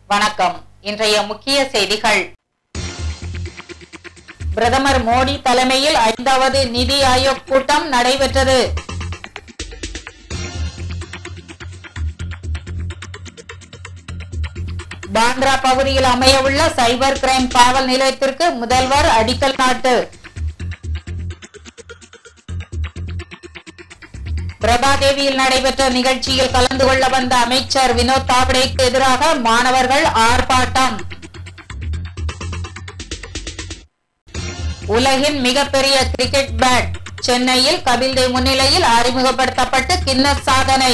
வணக்கம். இன்றைய முக்கிய செய்திகள். பிரதமர் மோடி தலைமையில் 5வது நிதி ஆயோக் கூட்டம் நடைபெற்றது. பாந்த்ரா பகுதியில் அமையவுள்ள சைபர் கிரைம் காவல் நிலையத்திற்கு முதல்வர் அடிக்கல் நாட்டு. பிரபாதேவியில் நடைபெற்ற நிகழ்ச்சியில் கலந்து கொள்ள வந்த அமைச்சர் வினோத் தாவடேக்கு எதிராக மாணவர்கள் ஆர்ப்பாட்டம். உலகின் மிகப்பெரிய கிரிக்கெட் பேட் சென்னையில் கபில் தேவ் முன்னிலையில் அறிமுகப்படுத்தப்பட்டு கின்னஸ் சாதனை.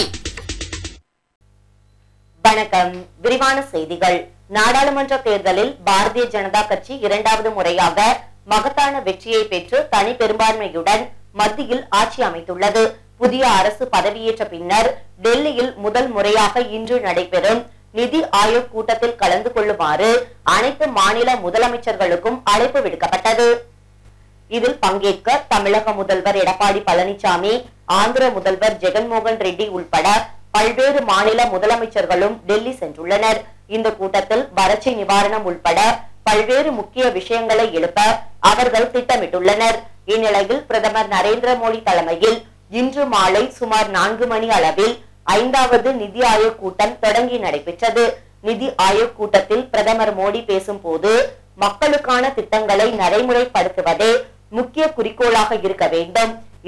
வணக்கம். விரிவான செய்திகள். நாடாளுமன்ற தேர்தலில் பாரதிய ஜனதா கட்சி 2வது முறையாக மகத்தான வெற்றியை பெற்று தனி பெரும்பான்மையுடன் மத்தியில் ஆட்சி அமைத்துள்ளது. புதிய அரசு பதவியேற்ற பின்னர் டெல்லியில் முதல் முறையாக இன்று நடைபெறும் நிதி ஆயோக் கூட்டத்தில் கலந்து கொள்ளுமாறு அனைத்து மாநில முதலமைச்சர்களுக்கும் அழைப்பு விடுக்கப்பட்டது. இதில் பங்கேற்க தமிழக முதல்வர் எடப்பாடி பழனிசாமி, ஆந்திர முதல்வர் ஜெகன்மோகன் ரெட்டி உள்பட பல்வேறு மாநில முதலமைச்சர்களும் டெல்லி சென்றுள்ளனர். இந்த கூட்டத்தில் வறட்சி நிவாரணம் உள்பட பல்வேறு முக்கிய விஷயங்களை எழுப்ப அவர்கள் திட்டமிட்டுள்ளனர். இந்நிலையில் பிரதமர் நரேந்திர மோடி தலைமையில் இன்று மாலை சுமார் 4 மணி அளவில் 5வது நிதி ஆயோக் கூட்டம் தொடங்கி நடைபெற்றது. நிதி ஆயோக் கூட்டத்தில் பிரதமர் மோடி பேசும் போது மக்களுக்கான திட்டங்களை நடைமுறைப்படுத்துவதே முக்கிய குறிக்கோளாக இருக்க வேண்டும்.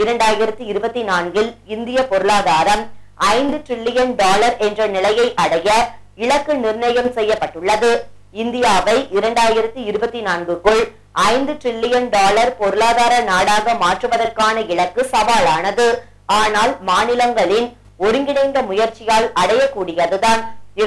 2024 இந்திய பொருளாதாரம் $5 டிரில்லியன் என்ற நிலையை அடைய இலக்கு நிர்ணயம் செய்யப்பட்டுள்ளது. இந்தியாவை 2024க்குள் $5 டிரில்லியன் பொருளாதார நாடாக மாற்றுவதற்கான இலக்கு சவாலானது. ஆனால் மாநிலங்களின் ஒருங்கிணைந்த முயற்சியால் அடையக்கூடியதுதான்.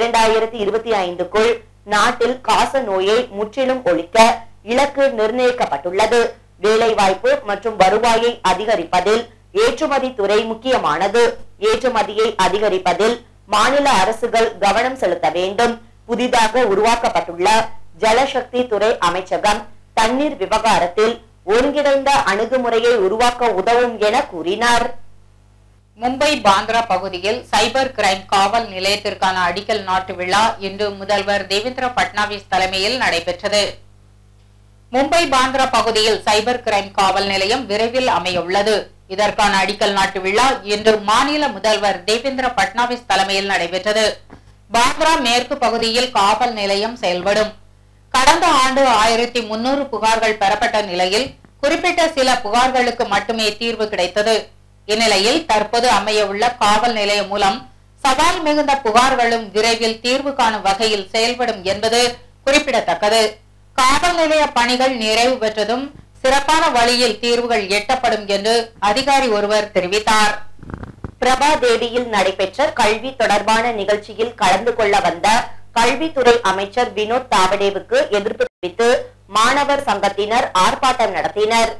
2025க்குள் நாட்டில் காச நோயை முற்றிலும் ஒழிக்க இலக்கு நிர்ணயிக்கப்பட்டுள்ளது. வேலைவாய்ப்பு மற்றும் வருவாயை அதிகரிப்பதில் ஏற்றுமதி துறை முக்கியமானது. ஏற்றுமதியை அதிகரிப்பதில் மாநில அரசுகள் கவனம் செலுத்த வேண்டும். புதிதாக உருவாக்கப்பட்டுள்ள ஜலசக்தி துறை அமைச்சகம் தண்ணீர் விவகாரத்தில் ஒருங்கிணைந்த அணுகுமுறையை உருவாக்க உதவும் என கூறினார். மும்பை பாந்த்ரா பகுதியில் சைபர் கிரைம் காவல் நிலையத்திற்கான அடிக்கல் நாட்டு விழா இன்று முதல்வர் தேவேந்திர பட்னாவிஸ் தலைமையில் நடைபெற்றது. மும்பை பாந்த்ரா பகுதியில் சைபர் கிரைம் காவல் நிலையம் விரைவில் அமையவுள்ளது. இதற்கான அடிக்கல் நாட்டு விழா இன்று மாநில முதல்வர் தேவேந்திர பட்னாவிஸ் தலைமையில் நடைபெற்றது. பாந்த்ரா மேற்கு பகுதியில் காவல் நிலையம் செயல்படும். கடந்த ஆண்டு 1300 புகார்கள் பெறப்பட்ட நிலையில் குறிப்பிட்ட சில புகார்களுக்கு மட்டுமே தீர்வு கிடைத்தது. இந்நிலையில் தற்போது அமையவுள்ள காவல் நிலையம் மூலம் சவால் மிகுந்த புகார்களும் விரைவில் தீர்வு காணும் வகையில் செயல்படும் என்பது குறிப்பிடத்தக்கது. காவல் நிலைய பணிகள் நிறைவு பெற்றதும் சிறப்பான வழியில் தீர்வுகள் எட்டப்படும் என்று அதிகாரி ஒருவர் தெரிவித்தார். பிரபாதேவியில் நடைபெற்ற கல்வி தொடர்பான நிகழ்ச்சியில் கலந்து கொள்ள வந்த கல்வித்துறை அமைச்சர் வினோத் தாவடேவுக்கு எதிர்ப்பு தெரிவித்து மாணவர் சங்கத்தினர் ஆர்ப்பாட்டம் நடத்தினர்.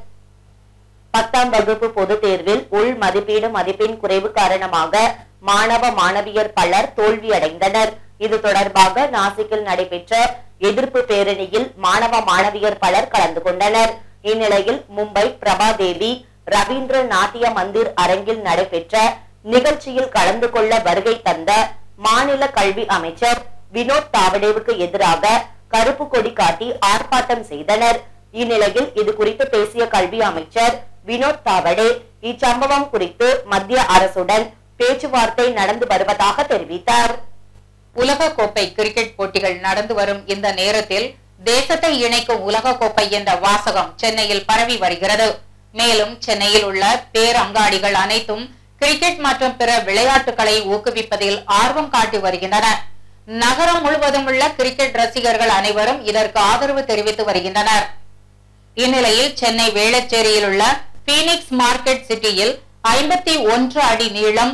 10ஆம் வகுப்பு பொதுத் தேர்வில் உள் மதிப்பீடு மதிப்பெண் குறைவு காரணமாக மாணவ மாணவியர் பலர் தோல்வியடைந்தனர். இது தொடர்பாக நாசிக்கில் நடைபெற்ற எதிர்ப்பு பேரணியில் மாணவ மாணவியர் பலர் கலந்து கொண்டனர். இந்நிலையில் மும்பை பிரபாதேவி ரவீந்திர நாட்டிய மந்திர் அரங்கில் நடைபெற்ற நிகழ்ச்சியில் கலந்து கொள்ள வருகை தந்த மாநில கல்வி அமைச்சர் வினோத் தாவடேவுக்கு எதிராக கருப்பு கொடி காட்டி ஆர்ப்பாட்டம் செய்தனர். இந்நிலையில் இது குறித்து பேசிய கல்வி அமைச்சர் வினோத் தாவடே இச்சம்பவம் குறித்து மத்திய அரசுடன் பேச்சுவார்த்தை நடந்து வருவதாக தெரிவித்தார். உலக கோப்பை கிரிக்கெட் போட்டிகள் நடந்து வரும் இந்த நேரத்தில் தேசத்தை இணைக்கும் உலக கோப்பை என்ற வாசகம் சென்னையில் பரவி வருகிறது. மேலும் சென்னையில் உள்ள பேரங்காடிகள் அனைத்தும் கிரிக்கெட் மற்றும் பிற விளையாட்டுகளை ஊக்குவிப்பதில் ஆர்வம் காட்டி வருகின்றன. நகரம் முழுவதும் உள்ள கிரிக்கெட் ரசிகர்கள் அனைவரும் இதற்கு ஆதரவு தெரிவித்து வருகின்றனர். இந்நிலையில் சென்னை வேளச்சேரியில் உள்ள பீனிக்ஸ் மார்க்கெட் சிட்டியில் 51 அடி நீளம்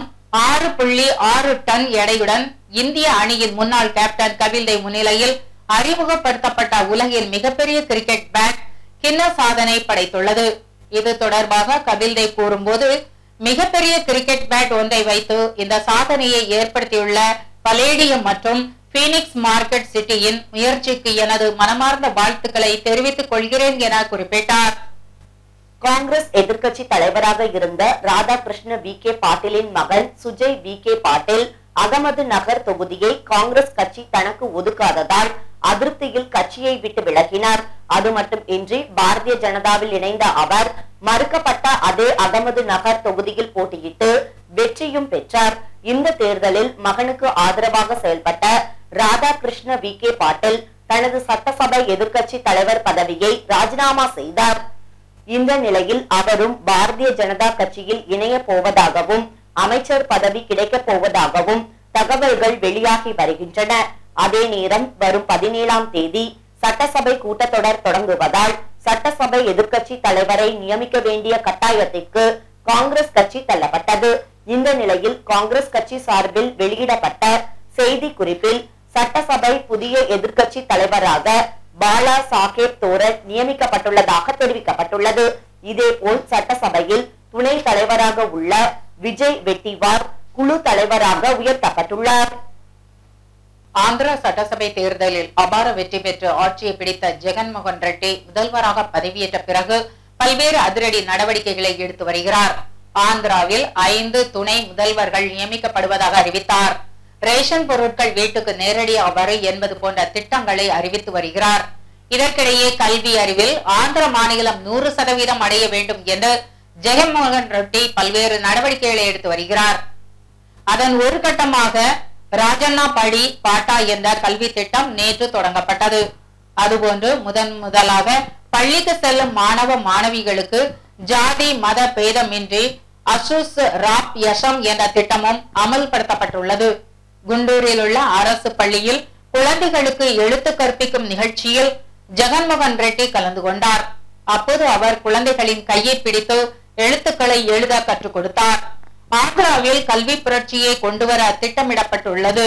6.6 டன் எடையுடன் இந்திய அணியின் முன்னாள் கேப்டன் கபில் தேவ் முன்னிலையில் அறிமுகப்படுத்தப்பட்ட உலகின் மிகப்பெரிய கிரிக்கெட் பேட் கின்னஸ் சாதனை படைத்துள்ளது. இது தொடர்பாக கபில் தேவ் கூறும்போது, மிகப்பெரிய கிரிக்கெட் பேட் ஒன்றை வைத்து இந்த சாதனையை ஏற்படுத்தியுள்ள பலேடியம் மற்றும் பீனிக்ஸ் மார்க்கெட் சிட்டியின் முயற்சிக்கு எனது மனமார்ந்த வாழ்த்துக்களை தெரிவித்துக் கொள்கிறேன் என குறிப்பிட்டார். காங்கிரஸ் எதிர்க்கட்சி தலைவராக இருந்த ராதாகிருஷ்ண வி கே பாட்டீலின் மகன் Sujay V K Patil Ahmednagar தொகுதியை காங்கிரஸ் கட்சி தனக்கு ஒதுக்காததால் அதிருப்தியில் கட்சியை விட்டு விலகினார். அது மட்டுமின்றி பாரதிய ஜனதாவில் இணைந்த அவர் மறுக்கப்பட்ட அதே அகமது நகர் தொகுதியில் போட்டியிட்டு வெற்றியும் பெற்றார். இந்த தேர்தலில் மகனுக்கு ஆதரவாக செயல்பட்ட ராதாகிருஷ்ண விகே பாட்டீல் தனது சட்டசபை எதிர்க்கட்சி தலைவர் பதவியை ராஜினாமா செய்தார். இந்த நிலையில் அவரும் பாரதிய ஜனதா கட்சியில் இணைய போவதாகவும் அமைச்சர் பதவி கிடைக்கப் போவதாகவும் தகவல்கள் வெளியாகி வருகின்றன. அதே நேரம் வரும் 17ஆம் தேதி சட்டசபை கூட்டத்தொடர் தொடங்குவதால் சட்டசபை எதிர்க்கட்சி தலைவரை நியமிக்க வேண்டிய கட்டாயத்திற்கு காங்கிரஸ் கட்சி தள்ளப்பட்டது. இந்த நிலையில் காங்கிரஸ் கட்சி சார்பில் வெளியிடப்பட்ட செய்தி குறிப்பில் சட்டசபை புதிய எதிர்க்கட்சி தலைவராக பாலா சாஹேப் தோரட் நியமிக்கப்பட்டுள்ளதாக தெரிவிக்கப்பட்டுள்ளது. இதேபோல் சட்டசபையில் துணை தலைவராக உள்ள விஜய் வெட்டிவார் குழு தலைவராக உயர்த்தப்பட்டுள்ளார். ஆந்திரா சட்டசபை தேர்தலில் அபார வெற்றி பெற்று ஆட்சியை பிடித்த ஜெகன்மோகன் ரெட்டி முதல்வராக பதவியேற்ற பிறகு பல்வேறு அதிரடி நடவடிக்கைகளை எடுத்து வருகிறார். ஆந்திராவில் 5 துணை முதல்வர்கள் நியமிக்கப்படுவதாக அறிவித்தார். ரேஷன் பொருட்கள் வீட்டுக்கு நேரடியாக வரும் என்பது போன்ற திட்டங்களை அறிவித்து வருகிறார். இதற்கிடையே கல்வி அறிவில் ஆந்திர மாநிலம் 100% அடைய வேண்டும் என்று ஜெகன்மோகன் ரெட்டி பல்வேறு நடவடிக்கைகளை எடுத்து வருகிறார். அதன் ஒரு கட்டமாக ராஜண்ணா படி பாட்டா என்ற கல்வி திட்டம் நேற்று தொடங்கப்பட்டது. அதுபோன்று முதலாக பள்ளிக்கு செல்லும் மாணவ மாணவிகளுக்கு ஜாதி மத பேதமின்றி அசுஸ் ராப் யசம் என்ற திட்டமும் அமல்படுத்தப்பட்டுள்ளது. குண்டூரில் உள்ள அரசு பள்ளியில் குழந்தைகளுக்கு எழுத்து கற்பிக்கும் நிகழ்ச்சியில் ஜெகன்மோகன் ரெட்டி கலந்து கொண்டார். அப்போது அவர் குழந்தைகளின் கையை பிடித்து எழுத்துக்களை எழுத கற்றுக் கொடுத்தார். ஆந்திராவில் கல்வி புரட்சியை கொண்டுவர திட்டமிடப்பட்டுள்ளது.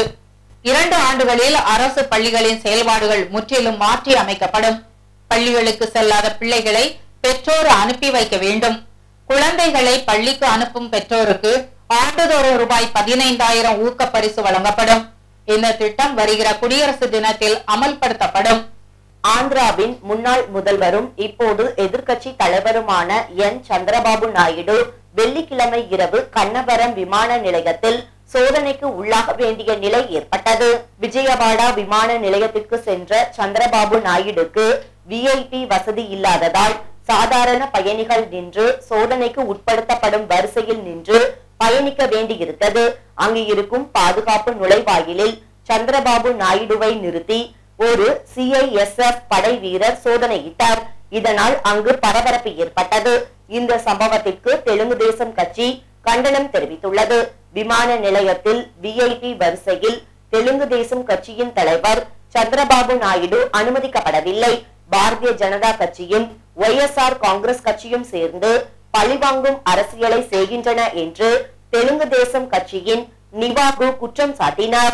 2 ஆண்டுகளில் அரசு பள்ளிகளின் செயல்பாடுகள் முற்றிலும் மாற்றி அமைக்கப்படும். பள்ளிகளுக்கு செல்லாத பிள்ளைகளை பெற்றோர் அனுப்பி வைக்க வேண்டும். குழந்தைகளை பள்ளிக்கு அனுப்பும் பெற்றோருக்கு ஆண்டுதோறும் ரூபாய் 15,000 ஊக்க பரிசு வழங்கப்படும். இந்த திட்டம் வருகிற குடியரசு தினத்தில் அமல்படுத்தப்படும். ஆந்திராவின் முன்னாள் முதல்வரும் இப்போது எதிர்க்கட்சி தலைவருமான என் சந்திரபாபு நாயுடு வெள்ளிக்கிழமை இரவு கண்ணபுரம் விமான நிலையத்தில் சோதனைக்கு உள்ளாக வேண்டிய நிலை ஏற்பட்டது. விஜயவாடா விமான நிலையத்திற்கு சென்ற சந்திரபாபு நாயுடுக்கு விஐபி வசதி இல்லாததால் சாதாரண பயணிகள் நின்று சோதனைக்கு உட்படுத்தப்படும் வரிசையில் நின்று பயணிக்க வேண்டியிருந்தது. அங்கு இருக்கும் பாதுகாப்பு நுழைவாயிலில் சந்திரபாபு நாயுடுவை நிறுத்தி ஒரு CISF படை வீரர் சோதனையிட்டார். இதனால் அங்கு பரபரப்பு ஏற்பட்டது. இந்த சம்பவத்திற்கு தெலுங்கு தேசம் கட்சி கண்டனம் தெரிவித்துள்ளது. விமான நிலையத்தில் விஐபி வரிசையில் தெலுங்கு தேசம் கட்சியின் தலைவர் சந்திரபாபு நாயுடு அனுமதிக்கப்படவில்லை. பாரதிய ஜனதா கட்சியும் YSR காங்கிரஸ் கட்சியும் சேர்ந்து பழிவாங்கும் அரசியலை செய்கின்றன என்று தெலுங்கு தேசம் கட்சியின் நிவாகு குற்றம் சாட்டினார்.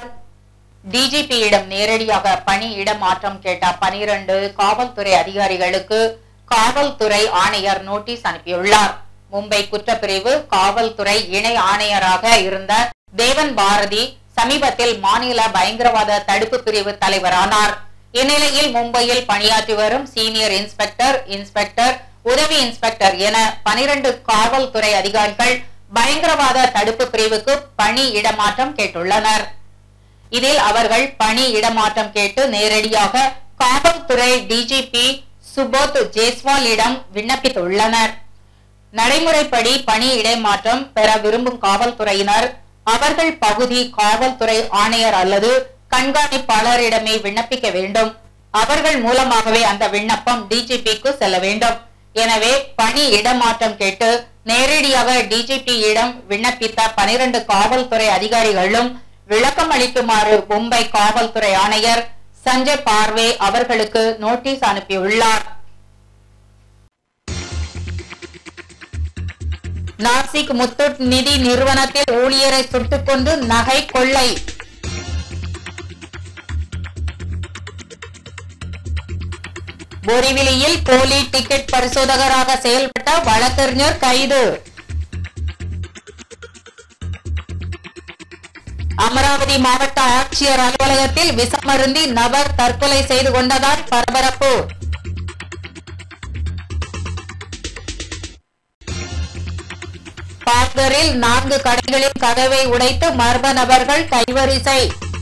டிஜிபியிடம் நேரடியாக பணி இடமாற்றம் கேட்ட 12 காவல்துறை அதிகாரிகளுக்கு காவல்துறை ஆணையர் நோட்டீஸ் அனுப்பியுள்ளார். மும்பை குற்றப்பிரிவு காவல்துறை இணை ஆணையராக இருந்த தேவன் பாரதி சமீபத்தில் மாநில பயங்கரவாத தடுப்பு பிரிவு தலைவரானார். இந்நிலையில் மும்பையில் பணியாற்றி வரும் சீனியர் இன்ஸ்பெக்டர், உதவி இன்ஸ்பெக்டர் என 12 காவல்துறை அதிகாரிகள் பயங்கரவாத தடுப்பு பிரிவுக்கு பணி இடமாற்றம் கேட்டுள்ளனர். இதில் அவர்கள் பணி இடமாற்றம் கேட்டு நேரடியாக காவல்துறை டிஜிபி சுபோத் ஜெய்ஸ்வாலிடம் விண்ணப்பித்துள்ளனர். நடைமுறைப்படி பணி இடமாற்றம் பெற விரும்பும் காவல்துறையினர் அவர்கள் பகுதி காவல்துறை ஆணையர் அல்லது கண்காணிப்பாளரிடமே விண்ணப்பிக்க வேண்டும். அவர்கள் மூலமாகவே அந்த விண்ணப்பம் டிஜிபிக்கு செல்ல வேண்டும். எனவே பணி இடமாற்றம் கேட்டு நேரடியாக டிஜிபியிடம் விண்ணப்பித்த 12 காவல்துறை அதிகாரிகளும் விளக்கம் அளிக்குமாறு மும்பை காவல்துறை ஆணையர் சஞ்சய் பார்வே அவர்களுக்கு நோட்டீஸ் அனுப்பியுள்ளார். நாசிக் முத்தூட் நிதி நிறுவனத்தில் ஊழியரை சுட்டுக் கொண்டு நகை கொள்ளை. போரிவிலியில் போலி டிக்கெட் பரிசோதகராக செயல்பட்ட வழக்கறிஞர் கைது. அமராவதி மாவட்ட ஆட்சியர் அலுவலகத்தில் விஷமருந்தி நபர் தற்கொலை செய்து கொண்டதால் பரபரப்பு. பாஸ்கரில் 4 கடைகளின் கதவை உடைத்து மர்ம நபர்கள் கைவரிசை.